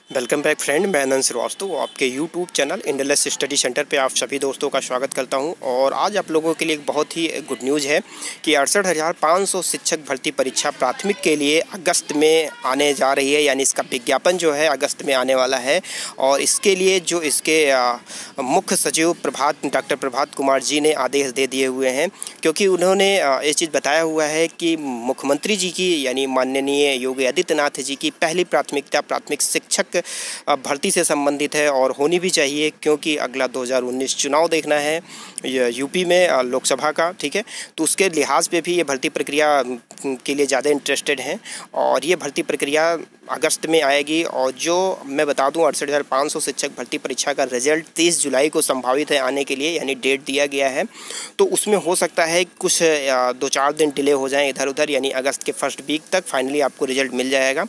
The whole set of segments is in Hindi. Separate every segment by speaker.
Speaker 1: वेलकम बैक फ्रेंड, मैं आनंद श्रीवास्तव आपके YouTube channel Endless Study Centre पे आप सभी दोस्तों का स्वागत करता हूं। और आज आप लोगों के लिए एक बहुत ही गुड न्यूज़ है कि 68,500 शिक्षक भर्ती परीक्षा प्राथमिक के लिए अगस्त में आने जा रही है। यानी इसका विज्ञापन जो है अगस्त में आने वाला है। और इसके लिए जो इसके मुख्य सचिव डॉक्टर प्रभात कुमार जी ने आदेश दे दिए हुए हैं, क्योंकि उन्होंने ये चीज़ बताया हुआ है कि मुख्यमंत्री जी की यानी माननीय योगी आदित्यनाथ जी की पहली प्राथमिकता प्राथमिक शिक्षक भर्ती से संबंधित है और होनी भी चाहिए, क्योंकि अगला 2019 चुनाव देखना है यूपी में लोकसभा का। ठीक है, तो उसके लिहाज पे भी ये भर्ती प्रक्रिया के लिए ज़्यादा इंटरेस्टेड हैं और ये भर्ती प्रक्रिया अगस्त में आएगी। और जो मैं बता दूं 68,500 शिक्षक भर्ती परीक्षा का रिजल्ट 30 जुलाई को संभावित है आने के लिए, यानी डेट दिया गया है। तो उसमें हो सकता है कुछ 2-4 दिन डिले हो जाएं इधर उधर, यानी अगस्त के फर्स्ट वीक तक फाइनली आपको रिजल्ट मिल जाएगा।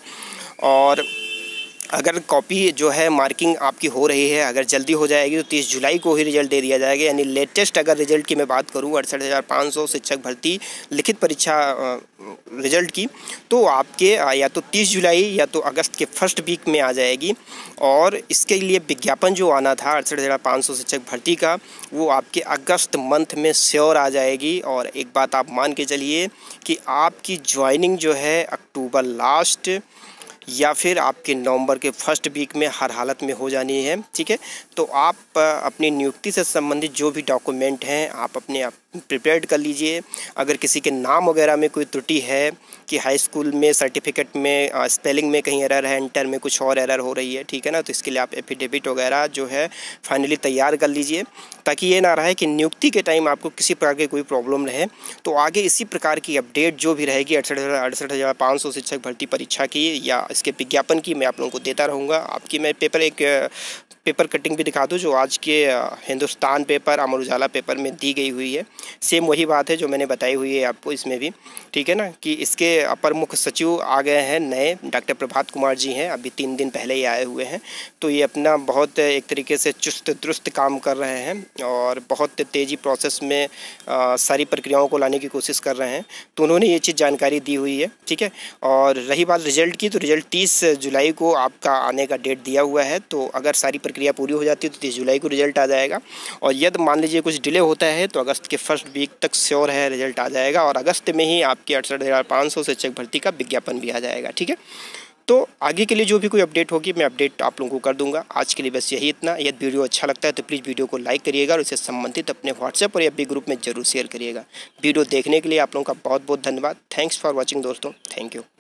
Speaker 1: और अगर कॉपी जो है मार्किंग आपकी हो रही है, अगर जल्दी हो जाएगी तो 30 जुलाई को ही रिजल्ट दे दिया जाएगा। यानी लेटेस्ट अगर रिजल्ट की मैं बात करूं 68,500 शिक्षक भर्ती लिखित परीक्षा रिजल्ट की, तो आपके या तो 30 जुलाई या तो अगस्त के फर्स्ट वीक में आ जाएगी। और इसके लिए विज्ञापन जो आना था 68,500 शिक्षक भर्ती का, वो आपके अगस्त मंथ में श्योर आ जाएगी। और एक बात आप मान के चलिए कि आपकी ज्वाइनिंग जो है अक्टूबर लास्ट या फिर आपके नवंबर के फर्स्ट वीक में हर हालत में हो जानी है। ठीक है, तो आप अपनी नियुक्ति से संबंधित जो भी डॉक्यूमेंट हैं आप अपने आप प्रिपेयर्ड कर लीजिए। अगर किसी के नाम वगैरह में कोई त्रुटि है कि हाई स्कूल में सर्टिफिकेट में स्पेलिंग में कहीं एरर है, इंटर में कुछ और एरर हो रही है, ठीक है ना, तो इसके लिए आप एफिडेविट वगैरह जो है फाइनली तैयार कर लीजिए, ताकि ये ना रहे कि नियुक्ति के टाइम आपको किसी प्रकार की कोई प्रॉब्लम रहे। तो आगे इसी प्रकार की अपडेट जो भी रहेगी 68,500 शिक्षक भर्ती परीक्षा की या इसके विज्ञापन की, मैं आप लोगों को देता रहूँगा। आपकी मैं पेपर कटिंग भी दिखा दूँ जो आज के हिंदुस्तान पेपर, अमर उजाला पेपर में दी गई हुई है। सेम वही बात है जो मैंने बताई हुई है आपको इसमें भी, ठीक है ना, कि इसके अपर मुख्य सचिव आ गए हैं नए, डॉक्टर प्रभात कुमार जी हैं, अभी 3 दिन पहले ही आए हुए हैं। तो ये अपना बहुत एक तरीके से चुस्त दुरुस्त काम कर रहे हैं और बहुत तेज़ी प्रोसेस में सारी प्रक्रियाओं को लाने की कोशिश कर रहे हैं। तो उन्होंने ये चीज़ जानकारी दी हुई है, ठीक है। और रही बात रिजल्ट की, तो रिजल्ट 30 जुलाई को आपका आने का डेट दिया हुआ है। तो अगर सारी प्रक्रिया पूरी हो जाती है तो 30 जुलाई को रिजल्ट आ जाएगा। और यदि मान लीजिए कुछ डिले होता है तो अगस्त के फर्स्ट वीक तक श्योर है रिजल्ट आ जाएगा। और अगस्त में ही आपकी 68,500 शिक्षक भर्ती का विज्ञापन भी आ जाएगा, ठीक है। तो आगे के लिए जो भी कोई अपडेट होगी मैं अपडेट आप लोगों को कर दूंगा। आज के लिए बस यही इतना। यदि वीडियो अच्छा लगता है तो प्लीज़ वीडियो को लाइक करिएगा और इससे संबंधित अपने व्हाट्सएप और FB ग्रुप में जरूर शेयर करिएगा। वीडियो देखने के लिए आप लोगों का बहुत बहुत धन्यवाद। थैंक्स फॉर वॉचिंग दोस्तों, थैंक यू।